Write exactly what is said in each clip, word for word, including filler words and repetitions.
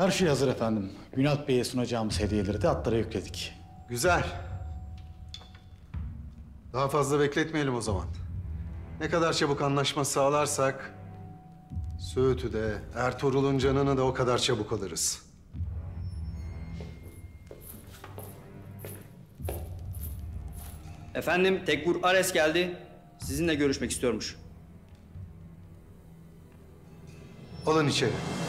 Her şey hazır efendim. Ünal Bey'e sunacağımız hediyeleri de atlara yükledik. Güzel. Daha fazla bekletmeyelim o zaman. Ne kadar çabuk anlaşma sağlarsak... Söğüt'ü de, Ertuğrul'un canını da o kadar çabuk alırız. Efendim, Tekfur Ares geldi. Sizinle görüşmek istiyormuş. Alın içeri.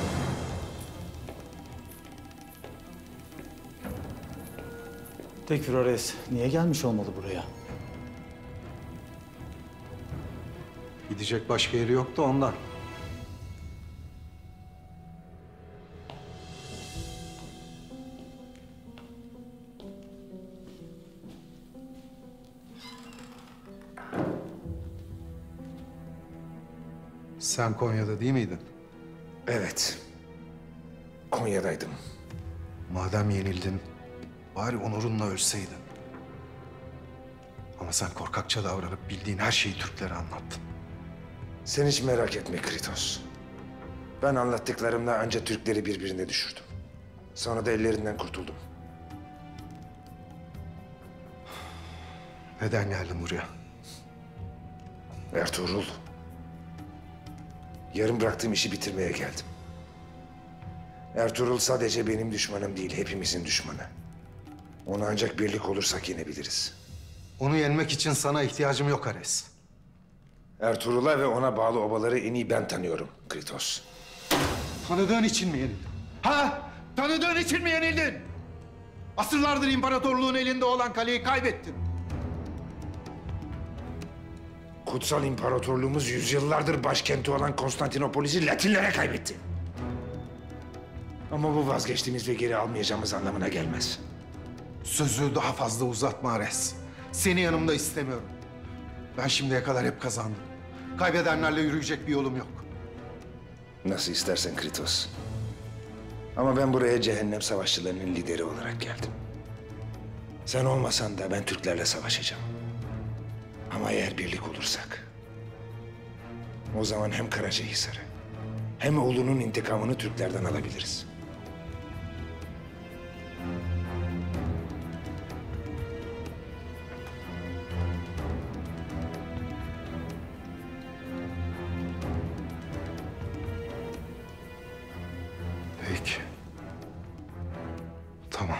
Tekfur Ares niye gelmiş olmalı buraya? Gidecek başka yeri yoktu ondan. Sen Konya'da değil miydin? Evet. Konya'daydım. Madem yenildin, bari onurunla ölseydin. Ama sen korkakça davranıp bildiğin her şeyi Türklere anlattın. Sen hiç merak etme Kritos. Ben anlattıklarımla anca Türkleri birbirine düşürdüm. Sonra da ellerinden kurtuldum. Neden geldin buraya? Ertuğrul. Yarım bıraktığım işi bitirmeye geldim. Ertuğrul sadece benim düşmanım değil, hepimizin düşmanı. Onu ancak birlik olursak yenebiliriz. Onu yenmek için sana ihtiyacım yok Ares. Ertuğrul'a ve ona bağlı obaları en iyi ben tanıyorum Kritos. Tanıdığın için mi yenildin? Ha? Tanıdığın için mi yenildin? Asırlardır imparatorluğun elinde olan kaleyi kaybettin. Kutsal İmparatorluğumuz yüzyıllardır başkenti olan Konstantinopolis'i Latinlere kaybetti. Ama bu vazgeçtiğimiz ve geri almayacağımız anlamına gelmez. Sözü daha fazla uzatma Ares. Seni yanımda istemiyorum. Ben şimdiye kadar hep kazandım. Kaybedenlerle yürüyecek bir yolum yok. Nasıl istersen Kritos. Ama ben buraya cehennem savaşçılarının lideri olarak geldim. Sen olmasan da ben Türklerle savaşacağım. Ama eğer birlik olursak... o zaman hem Karacahisar'ı hem oğlunun intikamını Türklerden alabiliriz. Peki. Tamam.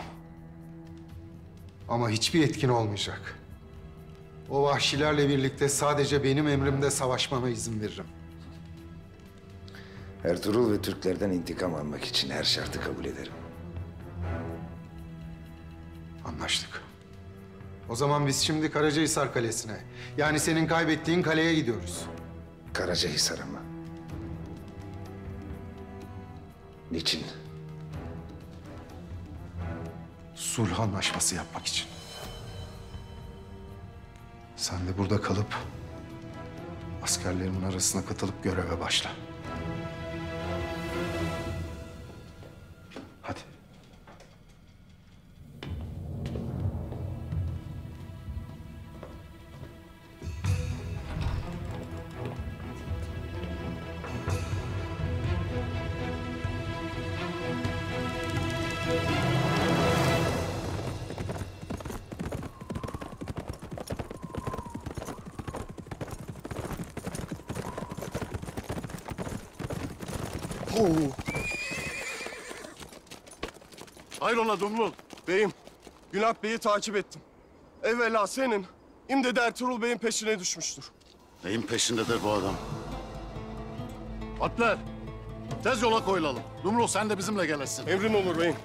Ama hiçbir etkin olmayacak. O vahşilerle birlikte sadece benim emrimde savaşmama izin veririm. Ertuğrul ve Türklerden intikam almak için her şartı kabul ederim. Anlaştık. O zaman biz şimdi Karacahisar Kalesi'ne, yani senin kaybettiğin kaleye gidiyoruz. Karacahisar'a mı? Niçin? Sulh anlaşması yapmak için. Sen de burada kalıp askerlerimin arasına katılıp göreve başla. Hadi. Hayrola Dumrul? Beyim, Günalp Bey'i takip ettim. Evvela senin, şimdi de Ertuğrul Bey'in peşine düşmüştür. Neyin peşindedir bu adam? Atler, tez yola koyulalım. Dumrul sen de bizimle gelesin. Emrin olur beyim.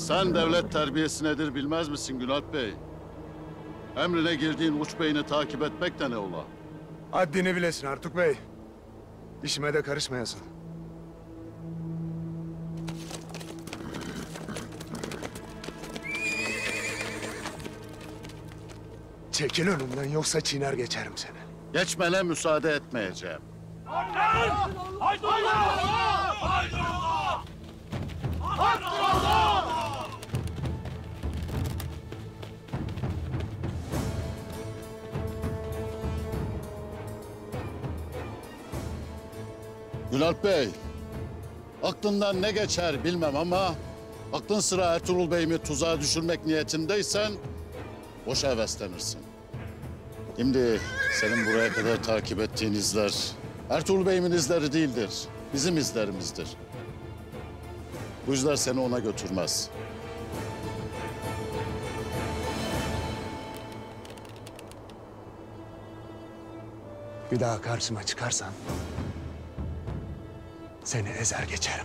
Sen devlet terbiyesi nedir bilmez misin Gülat Bey? Emrine girdiğin uç beyni takip etmek de ne ola? Haddini bilesin Artuk Bey. İşime de karışmayasın. Çekil önümden yoksa çiğner geçerim seni. Geçmene müsaade etmeyeceğim. Gülat Bey, aklından ne geçer bilmem ama aklın sıra Ertuğrul Bey'imi tuzağa düşürmek niyetindeysen boşa heveslenirsin. Şimdi senin buraya kadar takip ettiğin izler Ertuğrul Bey'imin izleri değildir, bizim izlerimizdir. Bu izler seni ona götürmez. Bir daha karşıma çıkarsan seni ezer geçerim.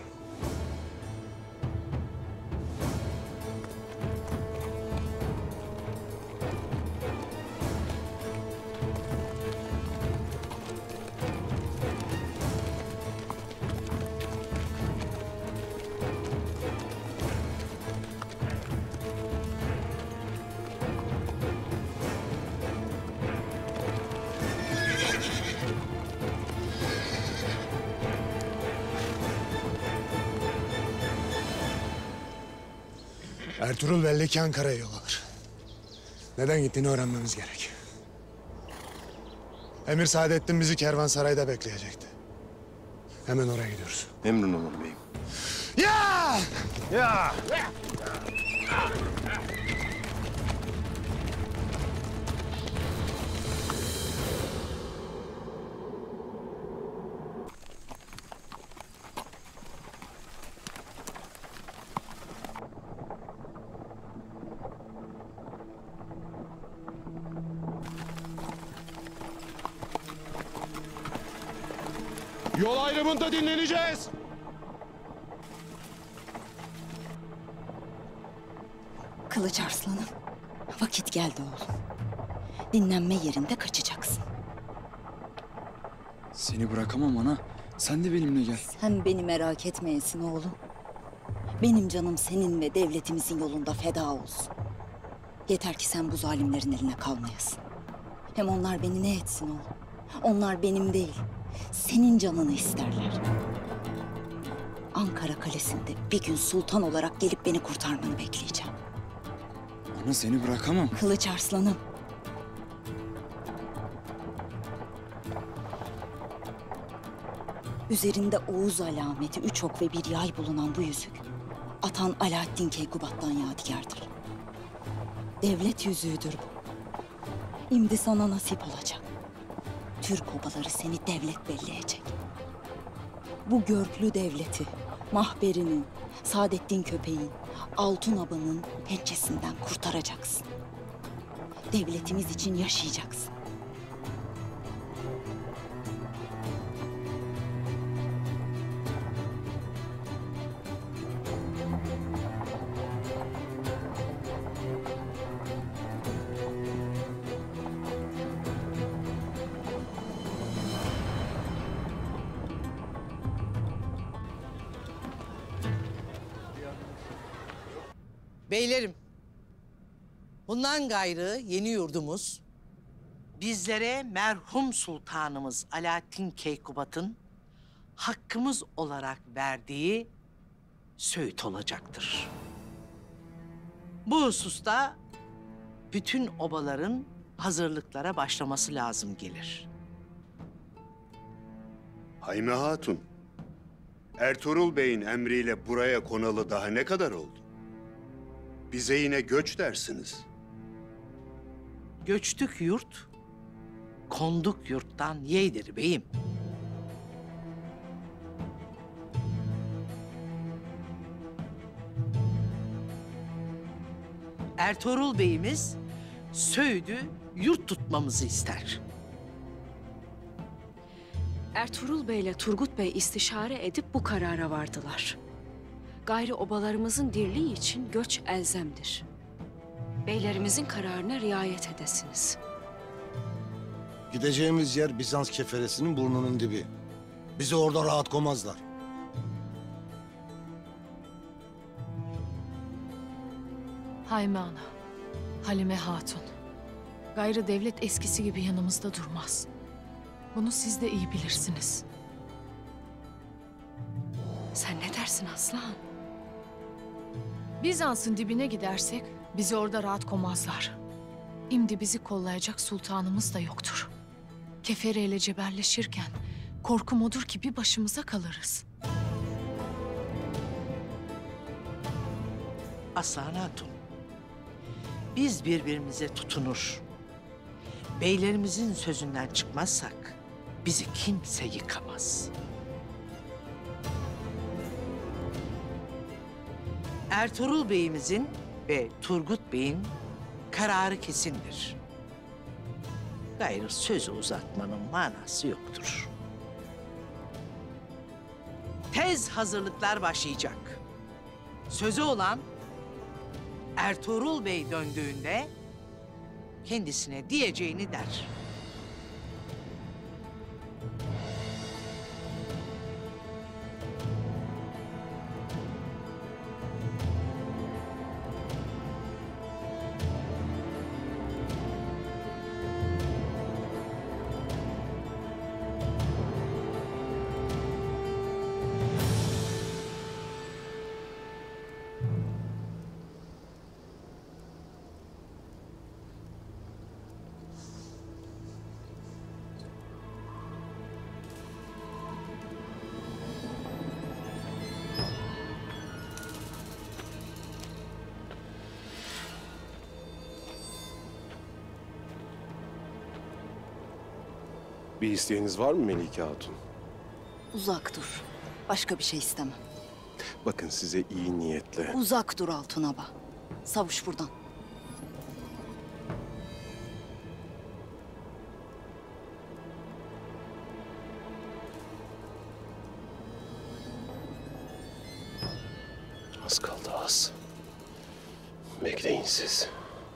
Ertuğrul belli ki Ankara'ya yol alır. Neden gittiğini öğrenmemiz gerek. Emir Saadettin bizi kervansarayda bekleyecekti. Hemen oraya gidiyoruz. Emrin olur beyim. Ya! Ya! Yol ayrımında dinleneceğiz. Kılıç Arslanım, vakit geldi oğlum. Dinlenme yerinde kaçacaksın. Seni bırakamam ana. Sen de benimle gel. Sen beni merak etmeyesin oğlum. Benim canım senin ve devletimizin yolunda feda olsun. Yeter ki sen bu zalimlerin eline kalmayasın. Hem onlar beni ne etsin oğlum? Onlar benim değil, senin canını isterler. Ankara Kalesi'nde bir gün sultan olarak gelip beni kurtarmanı bekleyeceğim. Ana seni bırakamam. Kılıç Arslanım. Üzerinde Oğuz alameti, üç ok ve bir yay bulunan bu yüzük, Atan Alaaddin Keykubat'tan yadigardır. Devlet yüzüğüdür bu. Şimdi sana nasip olacak. Türk obaları seni devlet belleyecek. Bu görklü devleti, mahberini, Saadettin köpeğin, Altun abanın pençesinden kurtaracaksın. Devletimiz için yaşayacaksın. Beylerim, bundan gayrı yeni yurdumuz bizlere merhum sultanımız Alaaddin Keykubat'ın hakkımız olarak verdiği söğüt olacaktır. Bu hususta bütün obaların hazırlıklara başlaması lazım gelir. Hayme Hatun, Ertuğrul Bey'in emriyle buraya konalı daha ne kadar oldu? Bize yine göç dersiniz. Göçtük yurt, konduk yurttan yeğdir beyim. Ertuğrul Bey'imiz Söğüt'ü yurt tutmamızı ister. Ertuğrul Bey ile Turgut Bey istişare edip bu karara vardılar. Gayrı obalarımızın dirliği için göç elzemdir. Beylerimizin kararına riayet edesiniz. Gideceğimiz yer Bizans keferesinin burnunun dibi. Bizi orada rahat koymazlar. Hayme Ana, Halime Hatun. Gayrı devlet eskisi gibi yanımızda durmaz. Bunu siz de iyi bilirsiniz. Sen ne dersin Aslan? Bizans'ın dibine gidersek bizi orada rahat koymazlar. İmdi bizi kollayacak sultanımız da yoktur. Kefere ile cebelleşirken korkum odur ki bir başımıza kalırız. Aslan Hatun, biz birbirimize tutunur, beylerimizin sözünden çıkmazsak bizi kimse yıkamaz. Ertuğrul Bey'imizin ve Turgut Bey'in kararı kesindir. Gayrı sözü uzatmanın manası yoktur. Tez hazırlıklar başlayacak. Sözü olan Ertuğrul Bey döndüğünde kendisine diyeceğini der. Bir isteğiniz var mı Melike Hatun? Uzak dur. Başka bir şey istemem. Bakın size iyi niyetle. Uzak dur Altun Aba. Savuş buradan. Az kaldı az. Bekleyin siz.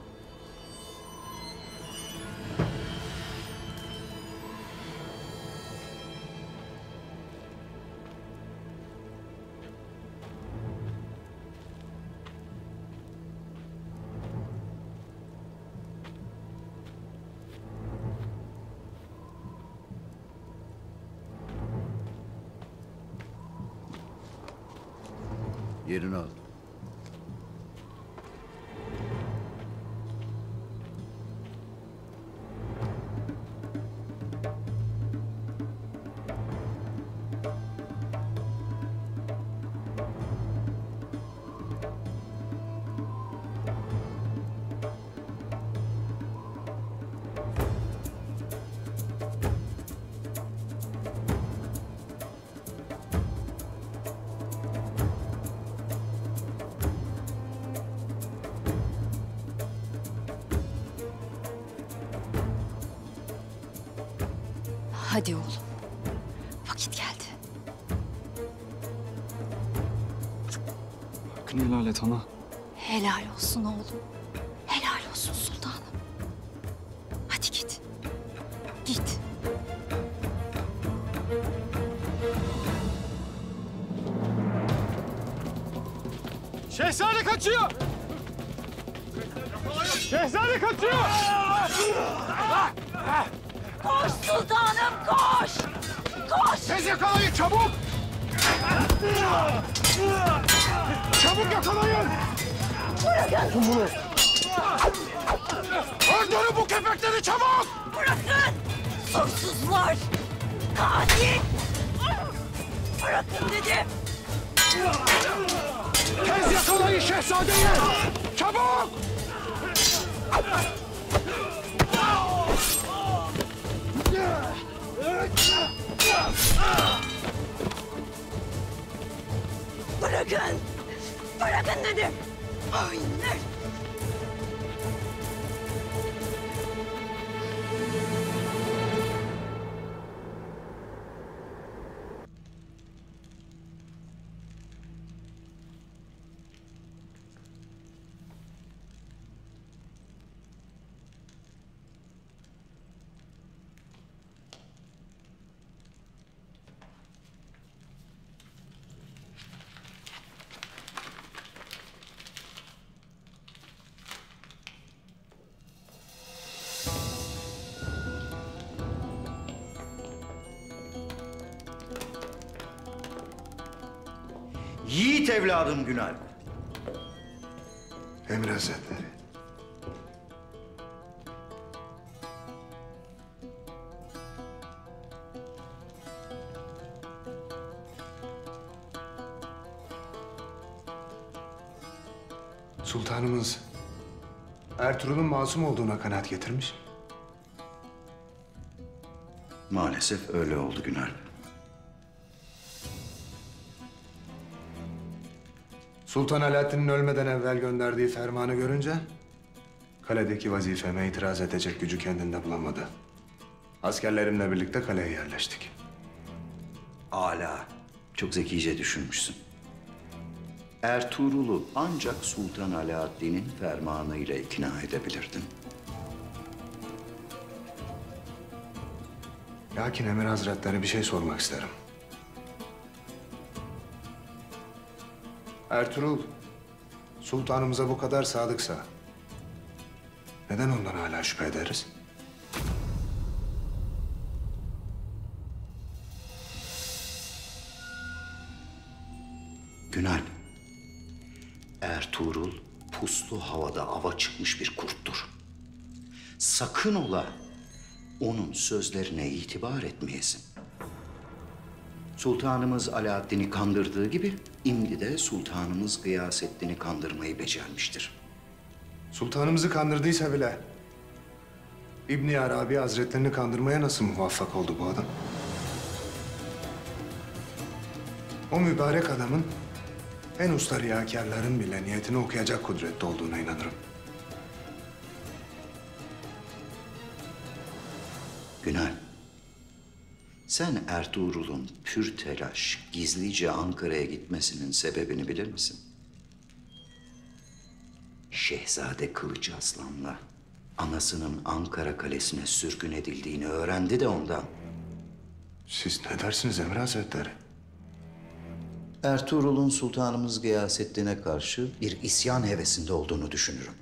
Yerini al. Hadi oğlum. Vakit geldi. Hakkını helal et ana. Helal olsun oğlum. Helal olsun sultanım. Hadi git. Git. Şehzade kaçıyor! Şehzade kaçıyor! Koş sultanım koş! Koş! Tez yakalayın çabuk! Çabuk yakalayın! Bırakın! Bunu! Öldürün bu köpekleri çabuk! Bırakın! Suçsuzlar! Katil! Bırakın dedim! Tez yakalayın şehzadeyi! Çabuk! Bırakın! Bırakın dedim! Hainler! Yiğit evladım Günalp. Emir Hazretleri. Sultanımız Ertuğrul'un masum olduğuna kanaat getirmiş. Maalesef öyle oldu Günalp. Sultan Alaaddin'in ölmeden evvel gönderdiği fermanı görünce kaledeki vazifeme itiraz edecek gücü kendinde bulamadı. Askerlerimle birlikte kaleye yerleştik. Âlâ. Çok zekice düşünmüşsün. Ertuğrul'u ancak Sultan Alaaddin'in fermanıyla ikna edebilirdin. Lakin Emir Hazretleri bir şey sormak isterim. Ertuğrul, sultanımıza bu kadar sadıksa neden ondan hala şüphe ederiz? Günalp, Ertuğrul puslu havada ava çıkmış bir kurttur. Sakın ola onun sözlerine itibar etmeyesin. Sultanımız Alaaddin'i kandırdığı gibi imdi de sultanımız Gıyasettin'i kandırmayı becermiştir. Sultanımızı kandırdıysa bile İbn Arabi Hazretlerini kandırmaya nasıl muvaffak oldu bu adam? O mübarek adamın en usta riyakarların bile niyetini okuyacak kudretli olduğuna inanırım. Günal, sen Ertuğrul'un pür telaş, gizlice Ankara'ya gitmesinin sebebini bilir misin? Şehzade Kılıç Aslan'la anasının Ankara Kalesi'ne sürgün edildiğini öğrendi de ondan. Siz ne dersiniz Emir Hazretleri? Ertuğrul'un Sultanımız Gıyasettin'e karşı bir isyan hevesinde olduğunu düşünürüm.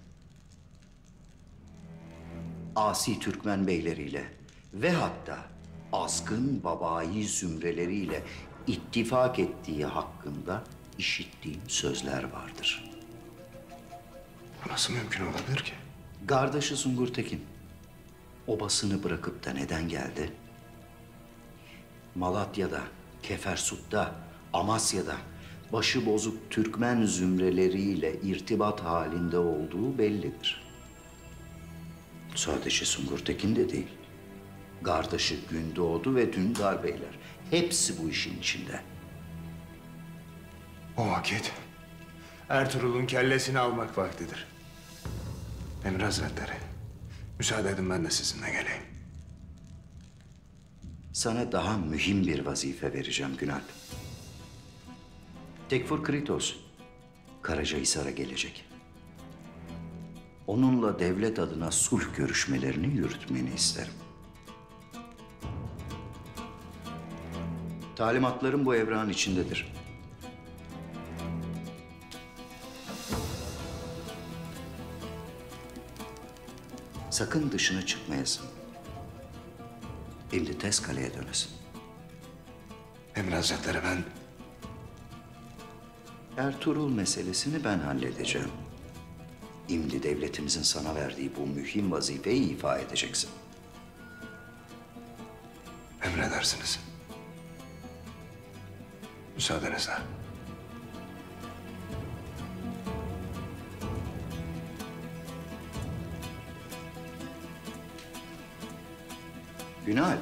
Asi Türkmen beyleriyle ve hatta azgın babai zümreleriyle ittifak ettiği hakkında işittiğim sözler vardır. Bu nasıl mümkün olabilir ki? Kardeşi Sungur Tekin obasını bırakıp da neden geldi? Malatya'da, Kefersut'ta, Amasya'da başı bozuk Türkmen zümreleriyle irtibat halinde olduğu bellidir. Sadece Sungur Tekin de değil. Kardeşi Gündoğdu ve Dündar Beyler hepsi bu işin içinde. O vakit Ertuğrul'un kellesini almak vaktidir. Emir Hazretleri, müsaade edin ben de sizinle geleyim. Sana daha mühim bir vazife vereceğim Günalp. Tekfur Kritos, Karacahisar'a gelecek. Onunla devlet adına sulh görüşmelerini yürütmeni isterim. Talimatlarım bu evrakın içindedir. Sakın dışına çıkmayasın. Şimdi tez kaleye dönesin. Emir Hazretleri ben... Ertuğrul meselesini ben halledeceğim. İmdi devletimizin sana verdiği bu mühim vazifeyi ifa edeceksin. Emredersiniz. Müsaadenizle. Günalp.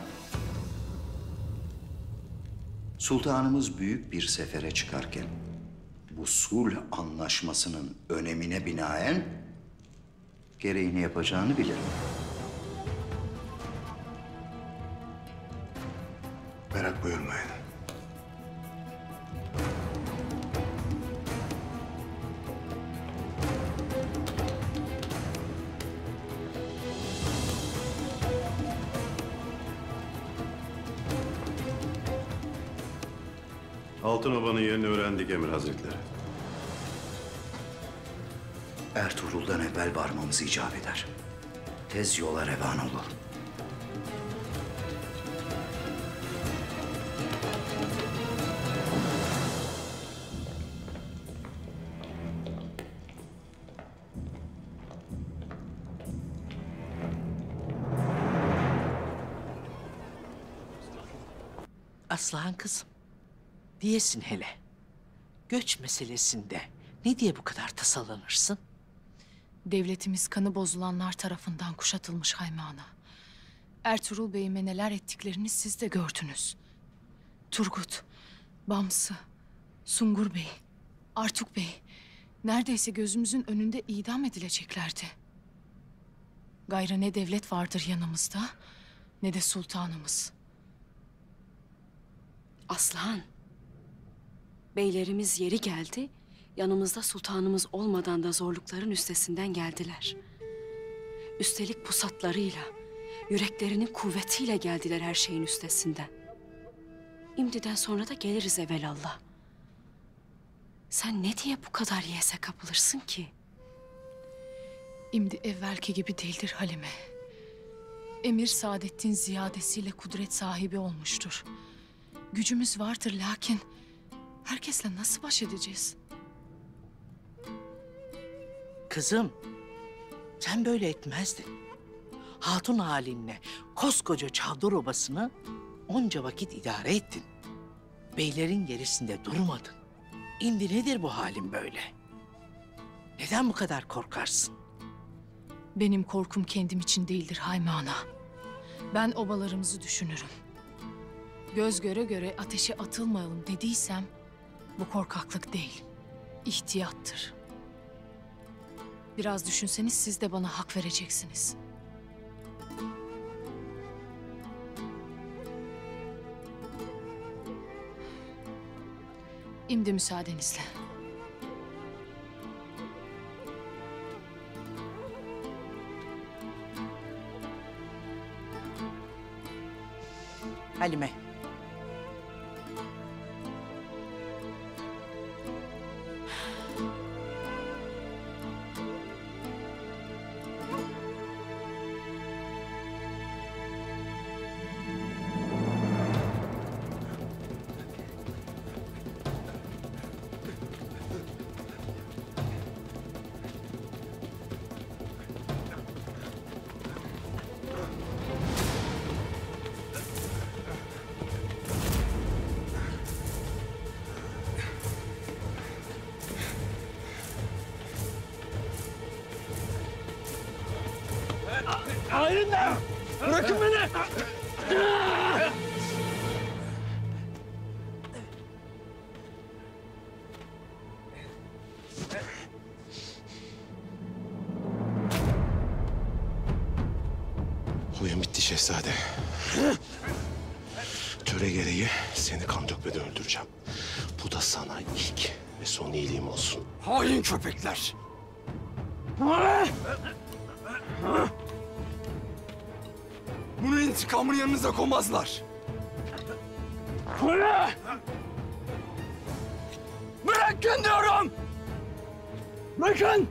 Sultanımız büyük bir sefere çıkarken bu sulh anlaşmasının önemine binaen gereğini yapacağını bilirim. Merak buyurmayın. Altınoba'nın yerini öğrendik Emir Hazretleri. Ertuğrul'dan evvel varmamız icap eder. Tez yola revan olalım. Aslıhan kızım, diyesin hele. Göç meselesinde ne diye bu kadar tasalanırsın? Devletimiz kanı bozulanlar tarafından kuşatılmış Hayme Ana. Ertuğrul Bey'ime neler ettiklerini siz de gördünüz. Turgut, Bamsı, Sungur Bey, Artuk Bey neredeyse gözümüzün önünde idam edileceklerdi. Gayrı ne devlet vardır yanımızda ne de sultanımız. Aslıhan, beylerimiz yeri geldi, yanımızda sultanımız olmadan da zorlukların üstesinden geldiler. Üstelik pusatlarıyla, yüreklerinin kuvvetiyle geldiler her şeyin üstesinden. İmdiden sonra da geliriz evelallah. Sen ne diye bu kadar yese kapılırsın ki? İmdi evvelki gibi değildir Halime. Emir Saadettin ziyadesiyle kudret sahibi olmuştur. Gücümüz vardır lakin herkesle nasıl baş edeceğiz? Kızım, sen böyle etmezdin. Hatun halinle koskoca Çavdar Obası'nı onca vakit idare ettin. Beylerin gerisinde durmadın. İmdi nedir bu halin böyle? Neden bu kadar korkarsın? Benim korkum kendim için değildir Hayme Ana. Ben obalarımızı düşünürüm. Göz göre göre ateşe atılmayalım dediysem bu korkaklık değil, ihtiyattır. Biraz düşünseniz siz de bana hak vereceksiniz. İmdi müsaadenizle. Halime. Ayrılın! Bırakın beni! Oyun bitti şehzade. Töre gereği seni kan dökmeden öldüreceğim. Bu da sana ilk ve son iyiliğim olsun. Hain köpekler! Bunun intikamını yanınıza koymazlar. Bırakın diyorum! Bırakın!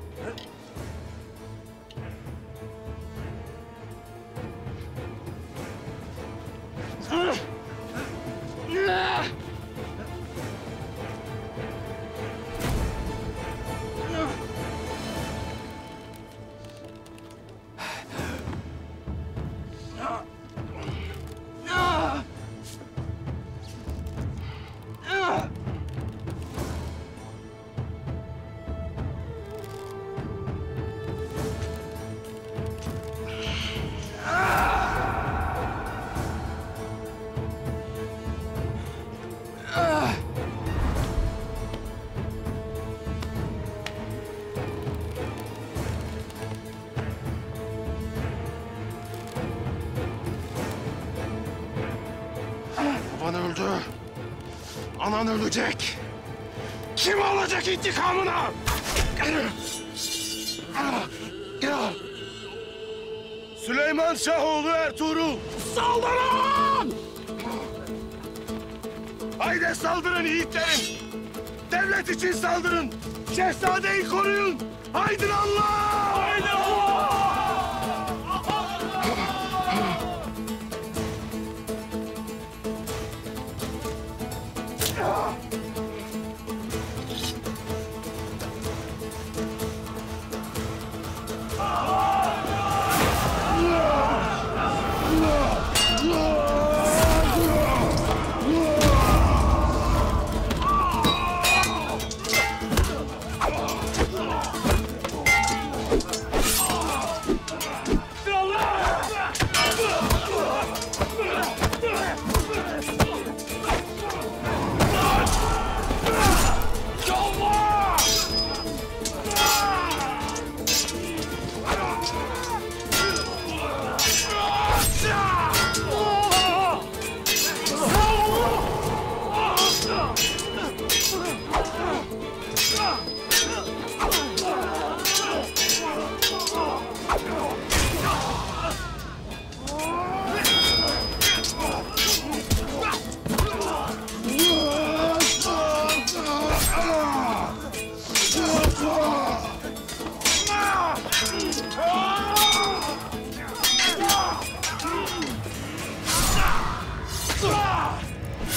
Baban öldü. Anan ölecek. Kim alacak intikamını? Süleyman Şahoğlu Ertuğrul! Saldırın! Haydi saldırın yiğitlerim! Devlet için saldırın! Şehzadeyi koruyun! Haydi Allah! Haydi Allah! Ah!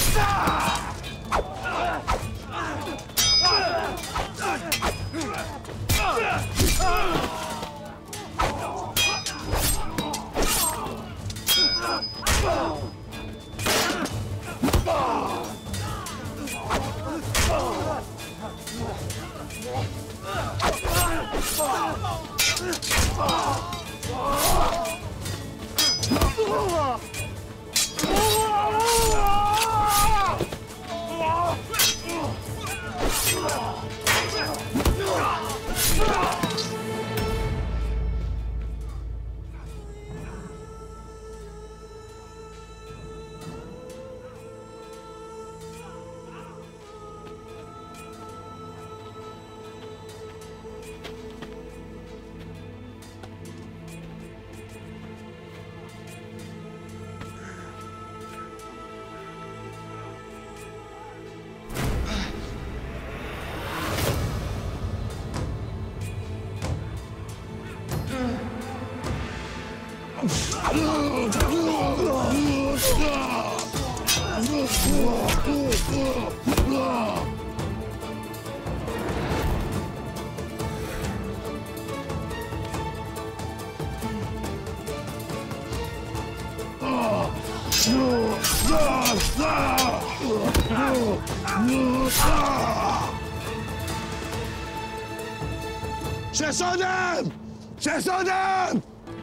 Şehzadem! Şehzadem!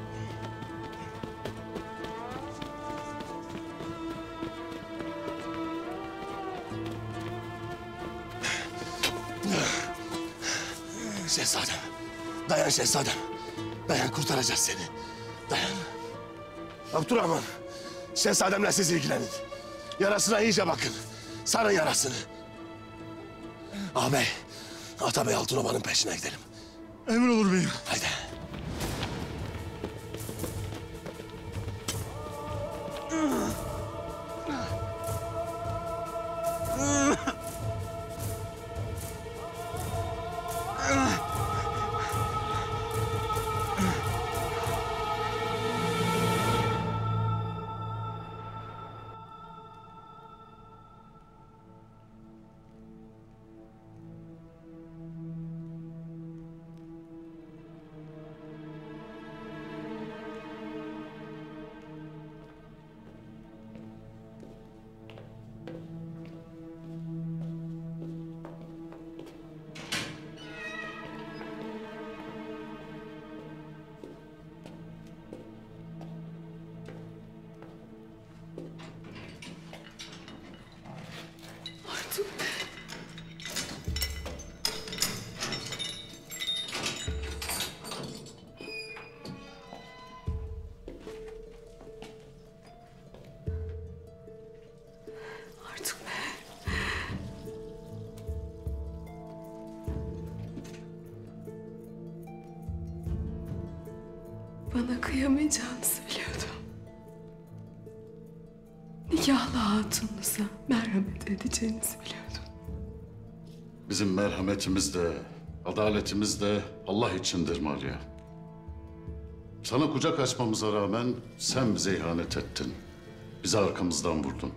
Şehzadem. Dayan şehzadem. Dayan, kurtaracağız seni. Dayan. Abdurrahman, şehzademle siz ilgilenin. Yarasına iyice bakın. Sarın yarasını. Ağabey, Atabey Altınoba'nın peşine gidelim. Emir olur beyim. Haydi. Bana kıyamayacağınızı biliyordum. Nikahlı hatununuza merhamet edeceğinizi biliyordum. Bizim merhametimiz de, adaletimiz de Allah içindir Maria. Sana kucak açmamıza rağmen sen bize ihanet ettin. Bizi arkamızdan vurdun.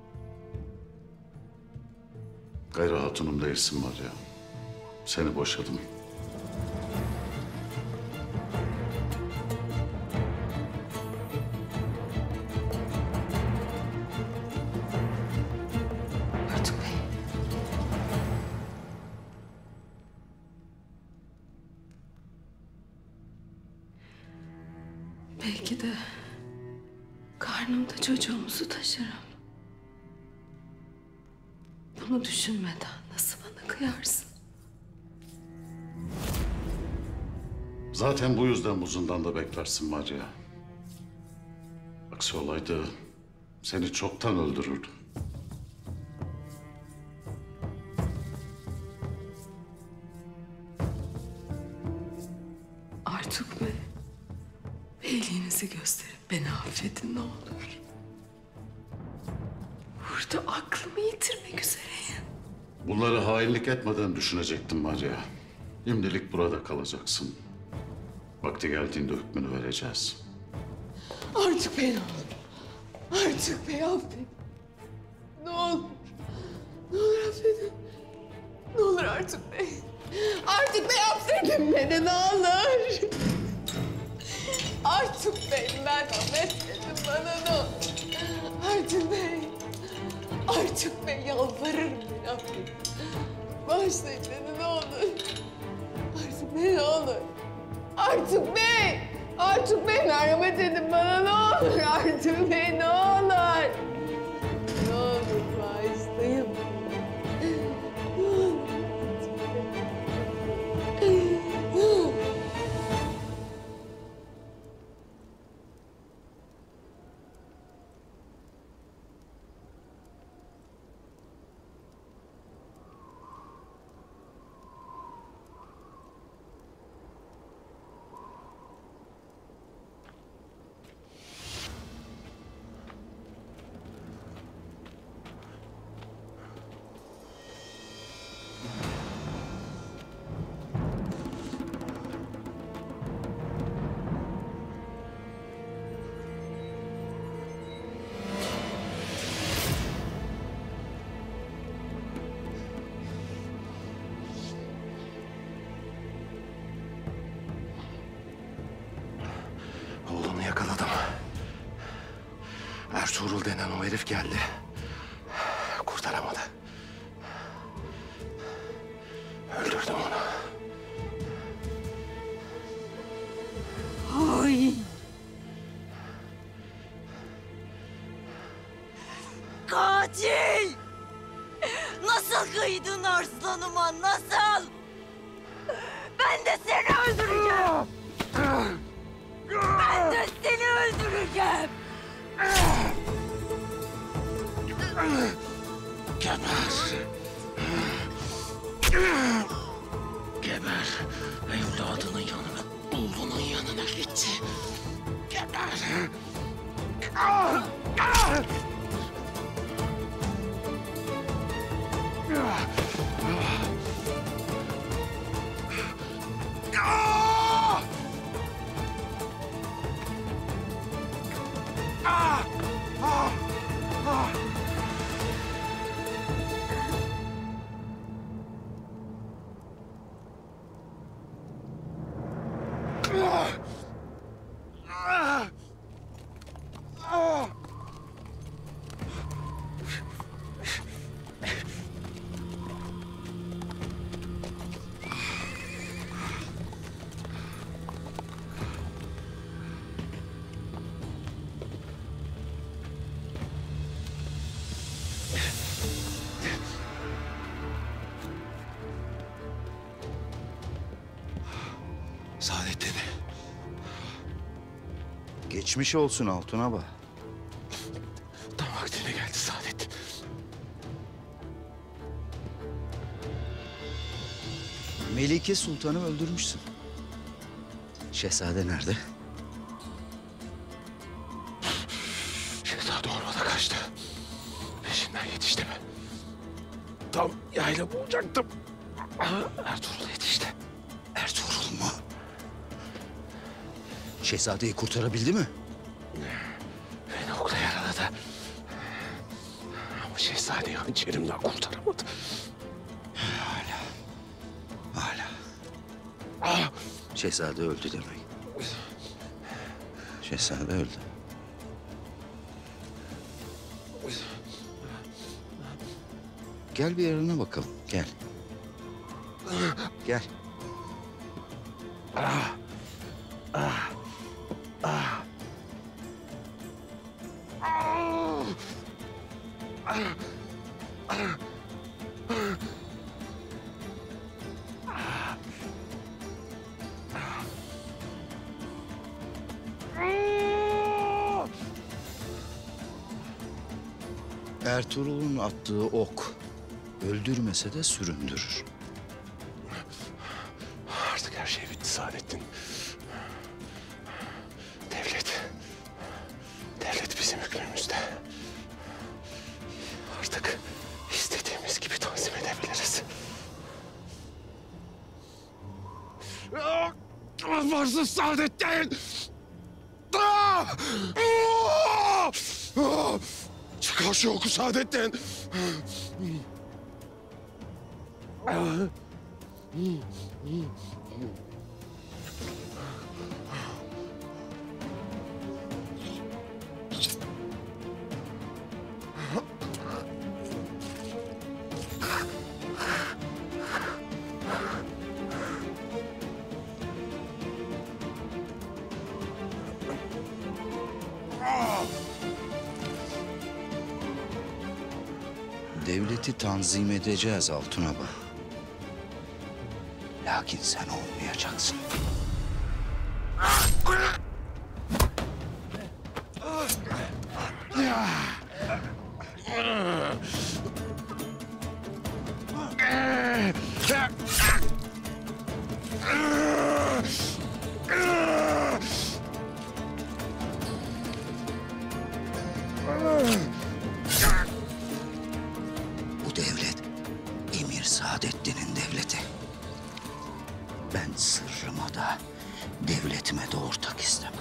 Gayrı hatunum değilsin Maria. Seni boşadım. Artuk Bey. Belki de karnımda çocuğumuzu taşırım. Bunu düşünmeden nasıl bana kıyarsın? Zaten bu yüzden bu zindanda beklersin Maria. Aksi olaydı seni çoktan öldürürdüm. Artuk Bey, beyliğinizi gösterip beni affedin ne olur. Burada aklımı yitirmek üzereyim. Bunları hainlik etmeden düşünecektim Maria. Şimdilik burada kalacaksın. Vakti geldiğinde hükmünü vereceğiz. Artuk Bey ne olur. Artuk Bey affedin. Ne olur. Artun Bey. Artun Bey affedin beni ne olur. Artun Bey merhamet edin bana ne olur. Artun Bey. Artun Bey yalvarırım beni affedin. Bağışlayın beni ne olur. Artun Bey ne olur. Artun Bey. Artun Bey merhamet edin bana ne olur. Artun Bey ne olur. Ne olur bağışlayın. Ne olur. Ne olur. Oğlunu yakaladım. Ertuğrul denen o herif geldi. Kurtaramadı. Öldürdüm onu. Ay. Katil! Nasıl kıydın arslanıma, nasıl? Ben de seni öldüreceğim. Ben de seni öldüreceğim. Geber. Geber. Evladının yanına, oğlunun yanına gitti. Geber. Ah! Ah! Saadettin. Geçmiş olsun Altun Aba. Tam vaktine geldi Saadettin. Melike Sultan'ı öldürmüşsün. Şehzade nerede? Şehzade ormana kaçtı. Peşinden yetiştim. Tam yayla bulacaktım. Ertuğrul yetişti. Ertuğrul mu? Şehzadeyi kurtarabildi mi? Beni okla yaraladı. Ama şehzadeyi hançerimden kurtaramadı. Hala. Hala. Ah! Şehzade öldü demek. Şehzade öldü. Gel bir yerine bakalım. Gel. Gel. Ah! Ah! Ah! Ah! Ah! Ah! Ertuğrul'un attığı ok öldürmese de süründürür. Artık her şey bitti Saadettin. Devlet, devlet bizim hükmümüzde. Artık istediğimiz gibi tanzim edebiliriz. Varsın Saadettin! Çıkar şu oku Saadettin! Devleti tanzim edeceğiz Altunaba. Lakin sen olmayacaksın. Bu devlet Emir Saadettin'in devleti. Ben sırrıma da devletime de ortak istemem.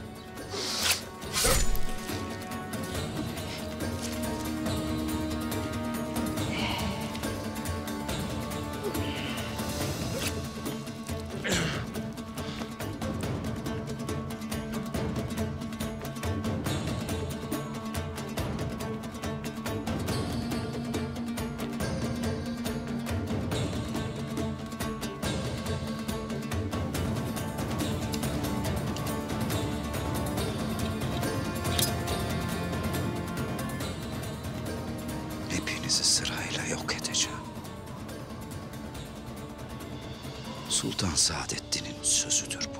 Hepinizi sırayla yok edeceğim. Sultan Saadettin'in sözüdür bu.